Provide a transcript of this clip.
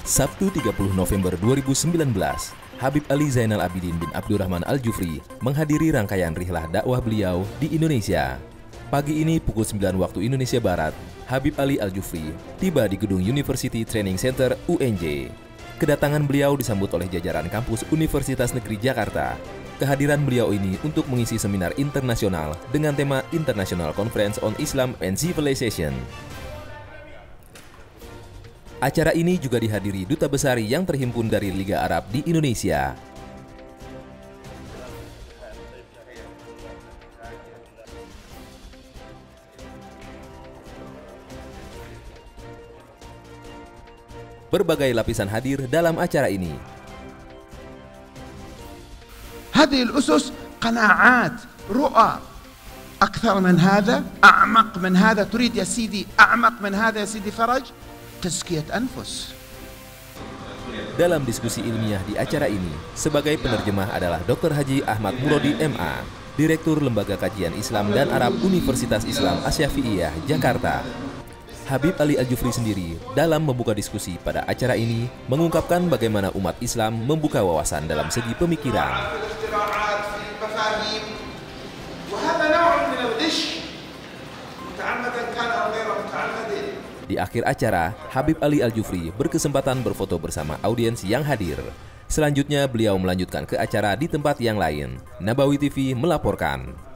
Sabtu 30 November 2019, Habib Ali Zainal Abidin bin Abdurrahman Al-Jufri menghadiri rangkaian rihlah dakwah beliau di Indonesia. Pagi ini pukul 9 waktu Indonesia Barat, Habib Ali Al-Jufri tiba di gedung University Training Center UNJ. Kedatangan beliau disambut oleh jajaran kampus Universitas Negeri Jakarta. Kehadiran beliau ini untuk mengisi seminar internasional dengan tema International Conference on Islam and Civilization. Acara ini juga dihadiri duta besar yang terhimpun dari Liga Arab di Indonesia. Berbagai lapisan hadir dalam acara ini. هذه الأسس قناعات رؤى أكثر من هذا أعمق من هذا تريد يا سيدي أعمق من هذا يا سيدي فرج تزكية أنفس. Dalam diskusi ilmiah di acara ini, sebagai penerjemah adalah Dr. Haji Ahmad Murodi MA, Direktur Lembaga Kajian Islam dan Arab Universitas Islam Asy-Syafi'iyah, Jakarta. Habib Ali Al-Jufri sendiri dalam membuka diskusi pada acara ini mengungkapkan bagaimana umat Islam membuka wawasan dalam segi pemikiran. Di akhir acara, Habib Ali Al-Jufri berkesempatan berfoto bersama audiens yang hadir. Selanjutnya beliau melanjutkan ke acara di tempat yang lain. Nabawi TV melaporkan.